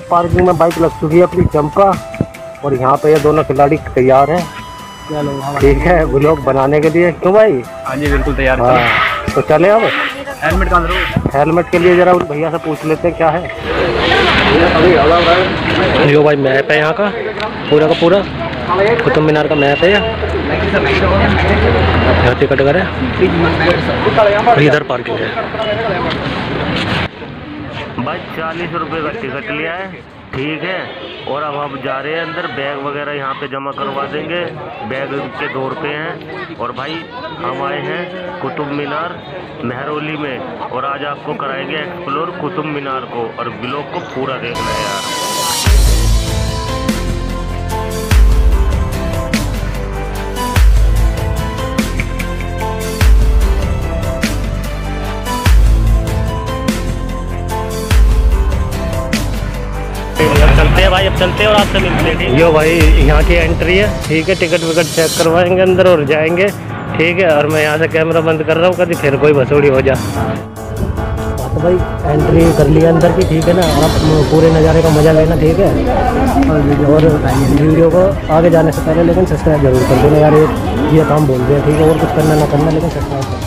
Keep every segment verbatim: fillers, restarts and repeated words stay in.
Parking में bike लग चुकी है अपनी चंपा, और यहाँ पे ये दोनों खिलाड़ी तैयार हैं, ठीक है, व्लॉग बनाने के लिए। क्यों भाई? हाँ जी बिल्कुल तैयार। हाँ तो चले अब। हेलमेट कहाँ दो? हेलमेट के लिए जरा उन भैया से पूछ लेते हैं क्या है। जो भाई मैप है यहाँ का पूरा का पूरा, कुतुब मीनार का मैप है। यहाँ टिकट करें, इधर पार्किंग है भाई। चालीस रुपये का टिकट लिया है, ठीक है। और अब हम जा रहे हैं अंदर, बैग वगैरह यहाँ पे जमा करवा देंगे, बैग के दो रुपये हैं। और भाई हम आए हैं कुतुब मीनार मेहरौली में, और आज आपको कराएंगे एक्सप्लोर कुतुब मीनार को, और ब्लॉग को पूरा देखना है यार। चलते हैं भाई, अब चलते हैं और आपसे मिलते हैं। यो भाई यहाँ की एंट्री है, ठीक है। टिकट विकट चेक करवाएंगे अंदर और जाएंगे, ठीक है। और मैं यहाँ से कैमरा बंद कर रहा हूँ, कभी फिर कोई भसोड़ी हो जा। तो भाई एंट्री कर लिया अंदर की, ठीक है ना। आप पूरे नज़ारे का मज़ा लेना, ठीक है। और वीडियो को आगे जाने से पहले लेकिन सब्सक्राइब जरूर कर देना यार, ये ये काम बोलते हैं, ठीक है। और कुछ करना ना करना, लेकिन सब्सक्राइब कर।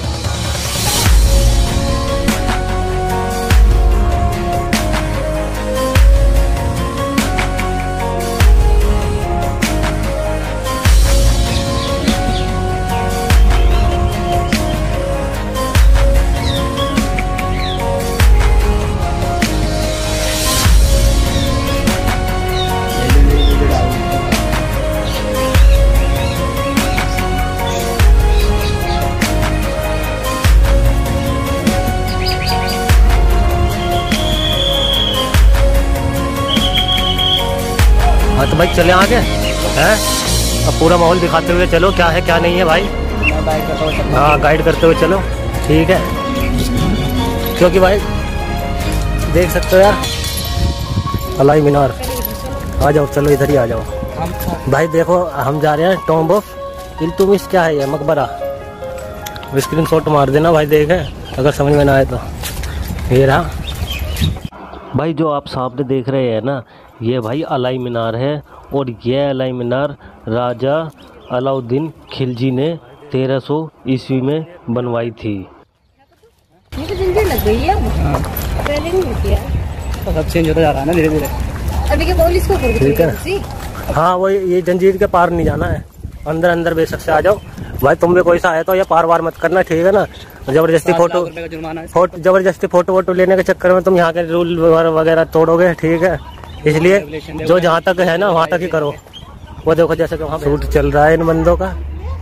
हाँ तो भाई चले आगे हैं, अब पूरा माहौल दिखाते हुए चलो, क्या है क्या नहीं है भाई। हाँ गाइड करते हुए चलो, ठीक है। क्योंकि भाई देख सकते हो यार अलाई मीनार। आ जाओ चलो, इधर ही आ जाओ भाई। देखो हम जा रहे हैं टॉम्ब ऑफ इल्तुतमिश, क्या है ये मकबरा। स्क्रीन शॉट मार देना भाई, देखे अगर समझ में ना आए तो। ये रहा भाई, जो आप सामने देख रहे हैं ना, ये भाई अलाई मीनार है। और ये अलाई मीनार राजा अलाउद्दीन खिलजी ने तेरह सौ ईस्वी में बनवाई थी। ये तो जंजीर लग गई है, पहले नहीं होती है। तो सब चेंज होता जा रहा है ना धीरे धीरे। अभी क्या पुलिस को कर, ठीक है। हाँ वो ये जंजीर के पार नहीं जाना है, अंदर अंदर बेशक से आ जाओ भाई। तुम भी कोई सा है तो ये पार वार मत करना, ठीक है ना। जबरदस्ती फोटो फोटो जबरदस्ती फोटो वोटो लेने के चक्कर में तुम यहाँ के रूल वगैरह तोड़ोगे, ठीक है। इसलिए जो जहाँ तक है ना वहाँ तक ही करो। वो देखो जैसे कि वहाँ शूट चल रहा है इन बंदों का।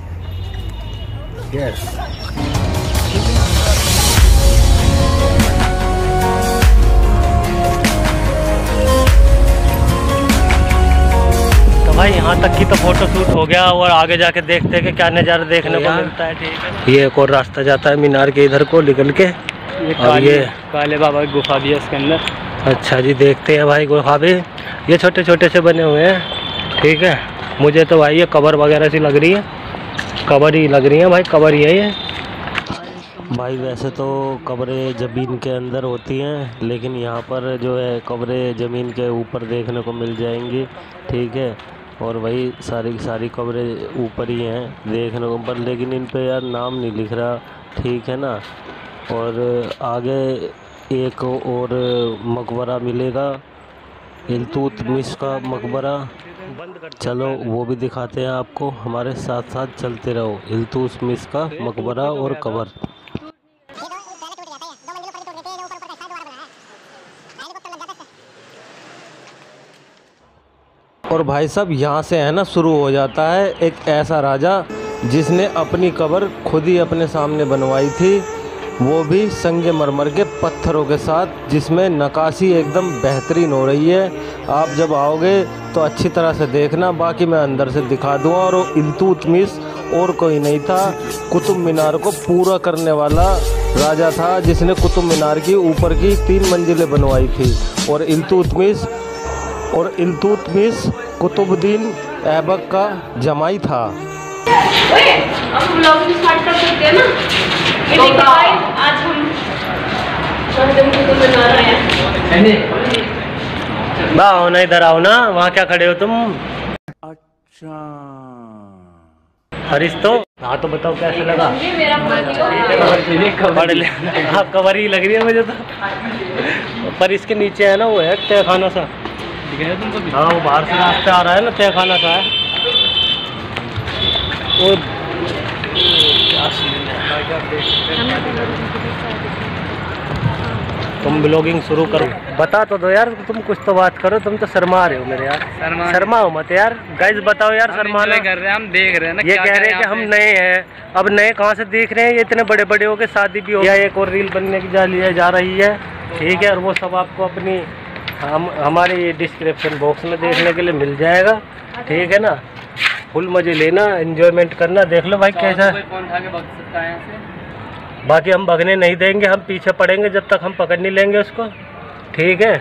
यस तो भाई यहाँ तक की तो फोटो शूट हो गया, और आगे जाके देखते हैं कि क्या नज़ारा देखने को मिलता है, ठीक है। ये एक और रास्ता जाता है मीनार के इधर को निकल के, ये और ये काले बाबा की गुफा भी है इसके अंदर। अच्छा जी, देखते हैं भाई गुफा भी। ये छोटे छोटे से बने हुए हैं, ठीक है। मुझे तो भाई ये कबर वगैरह सी लग रही है, कबर ही लग रही है भाई, कबर ही है ये भाई। वैसे तो कब्रें ज़मीन के अंदर होती हैं, लेकिन यहाँ पर जो है कब्रें ज़मीन के ऊपर देखने को मिल जाएंगी, ठीक है। और वही सारी की सारी कब्रें ऊपर ही हैं देखने को, पर लेकिन इन पे यार नाम नहीं लिख रहा, ठीक है ना। और आगे एक और मकबरा मिलेगा, इल्तुतमिश का मकबरा। चलो वो भी दिखाते हैं आपको, हमारे साथ साथ चलते रहो। इल्तुतमिश का मकबरा और कब्र। और भाई साहब यहाँ से है ना शुरू हो जाता है एक ऐसा राजा जिसने अपनी कब्र खुद ही अपने सामने बनवाई थी, वो भी संगमरमर के पत्थरों के साथ, जिसमें नक्काशी एकदम बेहतरीन हो रही है। आप जब आओगे तो अच्छी तरह से देखना, बाकी मैं अंदर से दिखा दूँगा। और वो इल्तुतमिश और कोई नहीं था, कुतुब मीनार को पूरा करने वाला राजा था, जिसने कुतुब मीनार की ऊपर की तीन मंजिलें बनवाई थी। और इल्तुतमिश और इल्तुतमिश कुतुबुद्दीन ऐबक का जमाई था। अब व्लॉग स्टार्ट कर सकते हैं ना। ये देखिए आज हम कुतुब मीनार आए हैं। बा आओ ना, इधर आओ ना, वहाँ क्या खड़े हो तुम? अच्छा हरीश तो हाँ, तो बताओ कैसे लगा? ये मेरा मान पढ़ ले। हाँ कवर ही लग रही है मुझे तो। पर इसके नीचे है ना वो है तय खाना सा, दिख रहा है तुमको भी? हाँ वो बाहर से रास्ते आ रहा है ना, तय खाना सा है वो। क्या सीन है? तुम ब्लॉगिंग शुरू करो, बता तो दो यार, तुम कुछ तो बात करो, तुम तो शर्मा रहे हो मेरे यार। शर्मा शर्माओ मत यार, गाइस बताओ यार, शर्माना कर रहे हैं हम, देख रहे हैं ना। ये कह रहे हैं कि हम नए हैं। अब नए कहाँ से देख रहे हैं? ये इतने बड़े बड़े हो के शादी भी हो गया, एक और रील बनने की जा लिया जा रही है, ठीक है। और वो सब आपको अपनी हम हमारे डिस्क्रिप्शन बॉक्स में देखने के लिए मिल जाएगा, ठीक है ना। फुल मजे लेना, एंजॉयमेंट करना। देख लो भाई कैसा है। फोन उठा के भाग सकता है यहाँ से। बाकी हम भगने नहीं देंगे, हम पीछे पड़ेंगे जब तक हम पकड़ नहीं लेंगे उसको, ठीक है।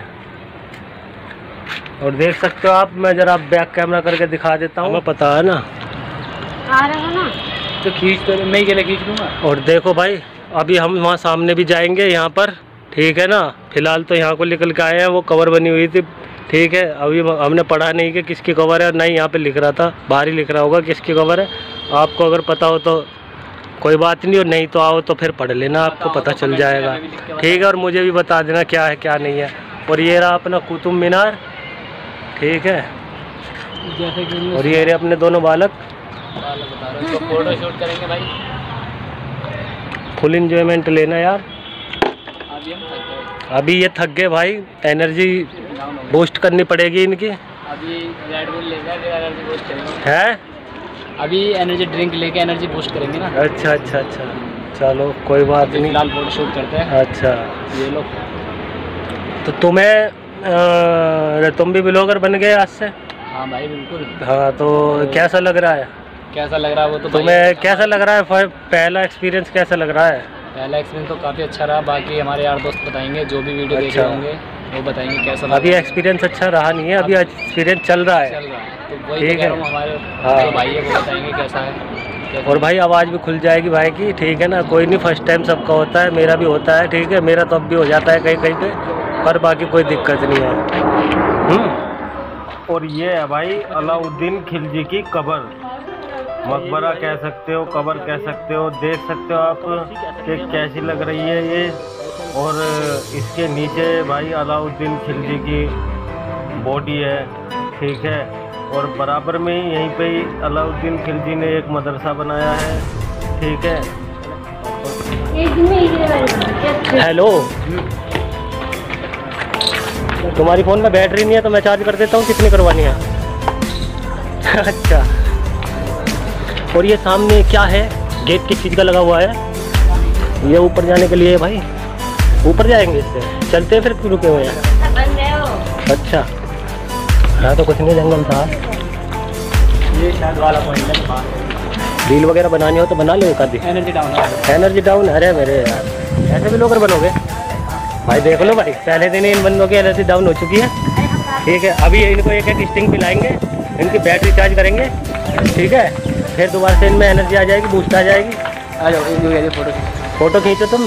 और देख सकते हो आप, मैं जरा बैक कैमरा करके दिखा देता हूँ, पता है ना। आ रहा है ना, तो खींच तो मैं ही अकेले खींच लूँगा। और देखो भाई, अभी हम वहाँ सामने भी जाएंगे यहाँ पर, ठीक है ना। फिलहाल तो यहाँ को निकल के आए हैं, वो कवर बनी हुई थी, ठीक है। अभी हमने पढ़ा नहीं कि किसकी कवर है, नहीं यहाँ पे लिख रहा था, बाहर ही लिख रहा होगा किसकी कवर है। आपको अगर पता हो तो कोई बात नहीं, और नहीं तो आओ तो फिर पढ़ लेना, आपको पता चल जाएगा, ठीक है। और मुझे भी बता देना क्या है क्या नहीं है। और ये रहा अपना कुतुब मीनार, ठीक है। जैसे कि और ये रहे अपने दोनों बालक, बता रहे हैं, फोटो शूट करेंगे भाई। फुल इंजॉयमेंट लेना यार। अभी हम थक गए, अभी ये थक गए भाई, एनर्जी बूस्ट करनी पड़ेगी इनकी, अभी रेड बुल लेकर एनर्जी बूस्ट करेंगे। है अभी एनर्जी ड्रिंक लेके एनर्जी बूस्ट करेंगे ना। अच्छा अच्छा अच्छा, चलो कोई बात नहीं। फिलहाल फोटो शूट करते हैं। अच्छा ये लोग तो तुम्हें अ, तुम भी ब्लॉगर बन गए आज से? हाँ भाई बिल्कुल। हाँ तो कैसा लग रहा है कैसा लग रहा है वो तो तुम्हें? भाई, कैसा लग रहा है? फ- पहला एक्सपीरियंस कैसा लग रहा है? पहला एक्सपीरियंस तो काफ़ी अच्छा रहा। बाकी हमारे यार दोस्त बताएंगे, जो भी वीडियो देख अच्छा। रहे होंगे वो बताएंगे कैसा लगा। अभी एक्सपीरियंस अच्छा रहा नहीं है, अभी एक्सपीरियंस चल रहा है, चल रहा है तो वही ठीक तो कह है। रहा हूँ, हमारे हाँ। जो भाई है वो बताएंगे कैसा है कैसा और भाई आवाज़ भी खुल जाएगी भाई की, ठीक है ना। कोई नहीं, फर्स्ट टाइम सबका होता है, मेरा भी होता है, ठीक है। मेरा तो अब भी हो जाता है कहीं कहीं पे, पर बाकी कोई दिक्कत नहीं है। हम्म। और ये है भाई अलाउद्दीन खिलजी की कबर, मकबरा कह सकते हो, कबर कह सकते हो। देख सकते हो आप कि कैसी लग रही है ये। और इसके नीचे भाई अलाउद्दीन खिलजी की बॉडी है, ठीक है। और बराबर में ही यहीं पे ही अलाउद्दीन खिलजी ने एक मदरसा बनाया है, ठीक है। एक दिन में एक दिन हेलो, तुम्हारी फ़ोन में बैटरी नहीं है तो मैं चार्ज कर देता हूँ, कितनी करवानी है? अच्छा। और ये सामने क्या है? गेट किस चीज़ का लगा हुआ है? ये ऊपर जाने के लिए है भाई, ऊपर जाएंगे इससे। चलते हैं फिर, क्यों रुके हुए हैं? बन गए हो। अच्छा हाँ, तो कुछ नहीं, जंगल था। ये शायद वाला पॉइंट है बाहर। रील वगैरह बनानी हो तो बना लो एक आधी। एनर्जी डाउन है। एनर्जी डाउन, अरे मेरे यार ऐसे भी लोग बनोगे भाई। देख लो भाई, पहले दिन ही इन बंदों की एनर्जी डाउन हो चुकी है, ठीक है। अभी इनको एक एक स्टिंग पिलाएंगे, इनकी बैटरी चार्ज करेंगे, ठीक है। फिर दोबारा से इनमें एनर्जी आ जाएगी, बूस्ट आ जाएगी। आ जाओ, एक फोटो फोटो खींचो तुम।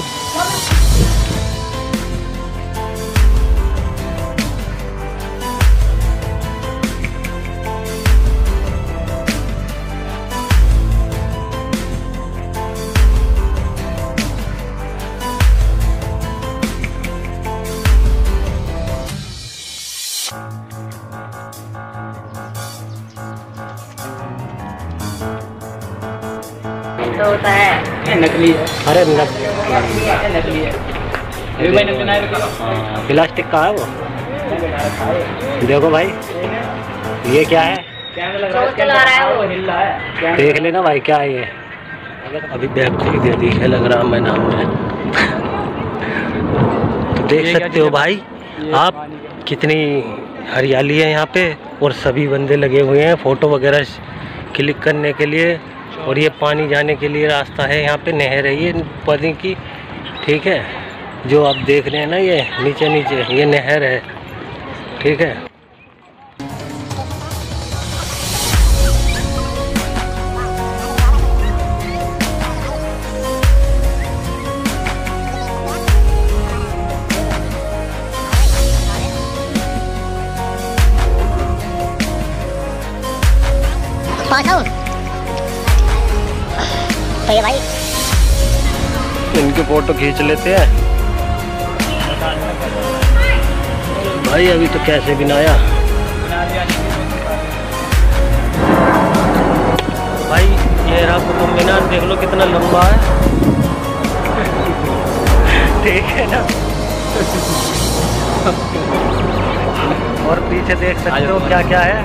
तो होता है नकली है। अरे नक- नकली है। ये भाई नकली ना प्लास्टिक का है वो। देखो भाई ये क्या है, कैमरा लग रहा है, चला रहा है वो। हिल रहा है। देख लेना भाई क्या है ये। अभी बैग खुल के दिखे लग रहा मैं नाम है। तो देख सकते हो भाई आप कितनी हरियाली है यहाँ पे, और सभी बंदे लगे हुए हैं फ़ोटो वगैरह क्लिक करने के लिए। और ये पानी जाने के लिए रास्ता है, यहाँ पे नहर है ये पानी की, ठीक है। जो आप देख रहे हैं ना ये नीचे नीचे ये नहर है, ठीक है। तो ये भाई इनकी फोटो खींच लेते हैं भाई। अभी तो कैसे भी ना आया भाई। ये रहा कुतुब मीनार, देख लो कितना लंबा है। ठीक है ना। और पीछे देख सकते हो क्या क्या है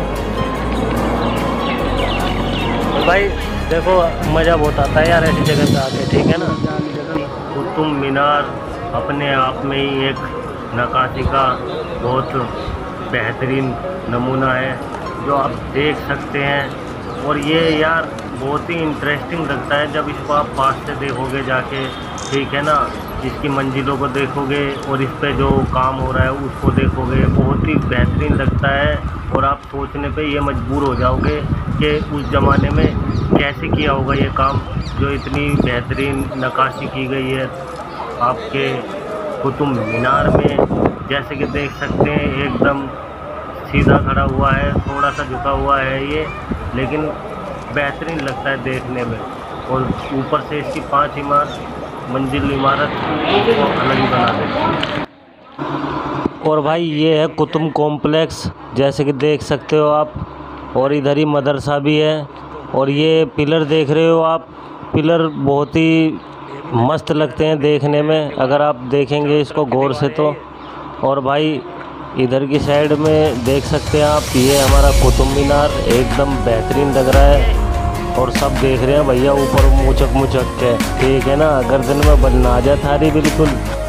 भाई। देखो मज़ा बहुत आता है यार ऐसी जगह पे आके, ठीक है ना। कुतुब मीनार अपने आप में ही एक नक्काशी का बहुत बेहतरीन नमूना है जो आप देख सकते हैं। और ये यार बहुत ही इंटरेस्टिंग लगता है जब इसको आप पास से देखोगे जाके, ठीक है ना। इसकी मंजिलों को देखोगे और इस पे जो काम हो रहा है उसको देखोगे, बहुत ही बेहतरीन लगता है। और आप सोचने पे ये मजबूर हो जाओगे कि उस ज़माने में कैसे किया होगा ये काम, जो इतनी बेहतरीन नक्काशी की गई है आपके कुतुब मीनार में। जैसे कि देख सकते हैं एकदम सीधा खड़ा हुआ है, थोड़ा सा झुका हुआ है ये, लेकिन बेहतरीन लगता है देखने में। और ऊपर से इसकी पांच इमारत मंजिल इमारत को अलग ही बना देती है। और भाई ये है कुतुब कॉम्प्लेक्स, जैसे कि देख सकते हो आप। और इधर ही मदरसा भी है। और ये पिलर देख रहे हो आप, पिलर बहुत ही मस्त लगते हैं देखने में अगर आप देखेंगे इसको गौर से तो। और भाई इधर की साइड में देख सकते हैं आप, ये हमारा कुतुब मीनार एकदम बेहतरीन लग रहा है। और सब देख रहे हैं भैया ऊपर मुचक मुचक के, ठीक है ना। गर्दन में बनना आ जाए थारी बिल्कुल।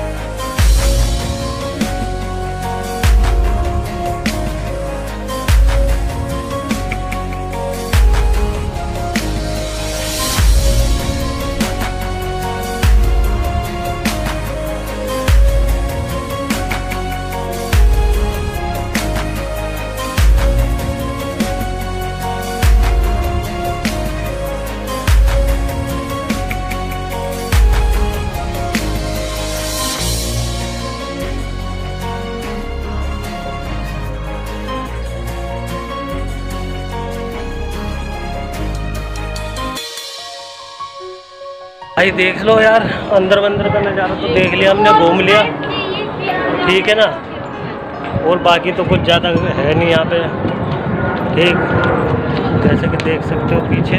भाई देख लो यार, अंदर अंदर का नज़ारा तो देख लिया हमने, घूम लिया, ठीक है ना। और बाकी तो कुछ ज़्यादा है नहीं यहाँ पे, ठीक। जैसे कि देख सकते हो पीछे,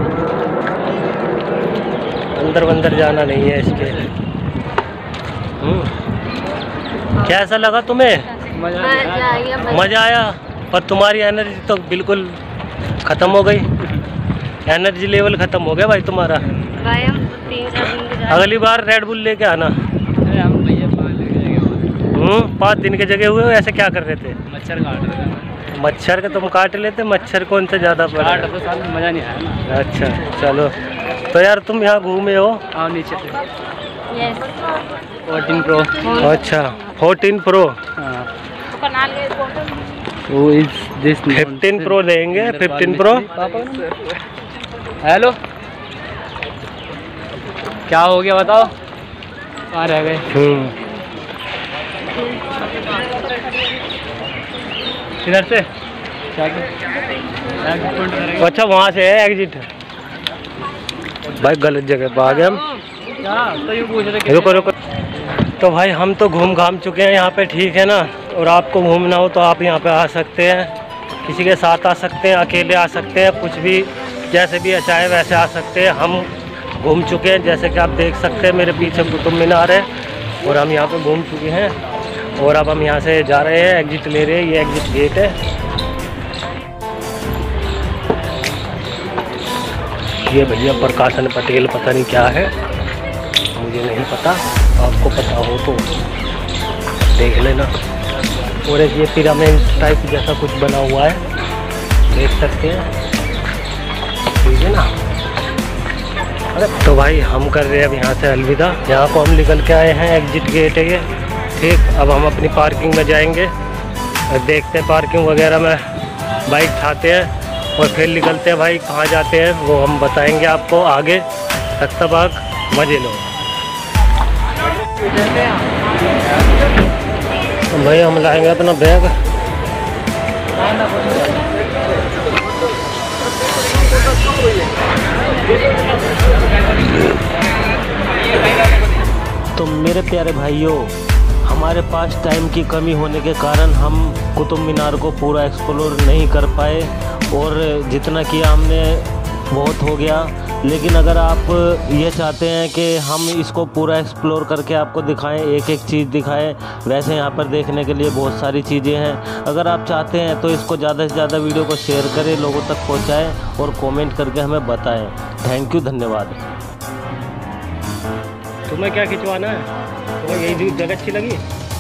अंदर अंदर जाना नहीं है इसके। कैसा लगा तुम्हें? मज़ा आया। पर तुम्हारी एनर्जी तो बिल्कुल ख़त्म हो गई, एनर्जी लेवल ख़त्म हो गया भाई तुम्हारा। भाई हम तीन चार दिन के अगली बार रेड बुल लेके आना। हम भैया पाँच दिन की जगह हुए। हम्म पाँच दिन के जगह हुए हो, ऐसे क्या कर रहे थे? मच्छर काट रहे थे। मच्छर का तुम काट लेते, मच्छर कौन सा ज़्यादा पड़ा? काट तो साल मज़ा नहीं आया ना। अच्छा चलो, तो यार तुम यहाँ घूमे हो? आओ नीचे से। Yes fourteen pro. अच्छा फोर्टीन प्रो। हाँ कनाल के फोटो वो इज दिस फिफ्टीन प्रो लेंगे, फिफ्टीन प्रो। हेलो क्या हो गया बताओ, कहाँ रह गए? हम्म इधर से क्या अच्छा वहाँ से है एग्जिट। भाई गलत जगह पर आ गए हम। तो यूँ पूछ रहे थे रुको रुको। तो भाई हम तो घूम घाम चुके हैं यहाँ पे, ठीक है ना। और आपको घूमना हो तो आप यहाँ पे आ सकते हैं, किसी के साथ आ सकते हैं, अकेले आ सकते हैं, कुछ भी जैसे भी चाहे वैसे आ सकते हैं। हम घूम चुके हैं, जैसे कि आप देख सकते हैं मेरे पीछे कुतुब मीनार है और हम यहाँ पे घूम चुके हैं। और अब हम यहाँ से जा रहे हैं, एग्जिट ले रहे हैं, ये एग्जिट गेट है। ये भैया प्रकाशन पटेल पता नहीं क्या है, मुझे नहीं पता, आपको पता हो तो देख लेना। और एक ये पिरामिड टाइप जैसा कुछ बना हुआ है, देख सकते हैं, ठीक है ना। अरे तो भाई हम कर रहे हैं अब यहाँ से अलविदा। यहाँ को हम निकल के आए हैं, एग्जिट गेट है ये, ठीक। अब हम अपनी पार्किंग में जाएंगे, देखते हैं पार्किंग वगैरह में बाइक उठाते हैं और फिर निकलते हैं। भाई कहाँ जाते हैं वो हम बताएंगे आपको आगे। तख्ता बाग मजे लो। भाई हम लाएंगे अपना बैग। मेरे प्यारे भाइयों, हमारे पास टाइम की कमी होने के कारण हम कुतुब मीनार को पूरा एक्सप्लोर नहीं कर पाए और जितना किया हमने बहुत हो गया। लेकिन अगर आप ये चाहते हैं कि हम इसको पूरा एक्सप्लोर करके आपको दिखाएं, एक एक चीज़ दिखाएं, वैसे यहाँ पर देखने के लिए बहुत सारी चीज़ें हैं। अगर आप चाहते हैं तो इसको ज़्यादा से ज़्यादा वीडियो को शेयर करें, लोगों तक पहुँचाएँ और कमेंट करके हमें बताएं। थैंक यू, धन्यवाद। तुम्हें क्या खिंचवाना है? तुम्हें यही जगह अच्छी लगी?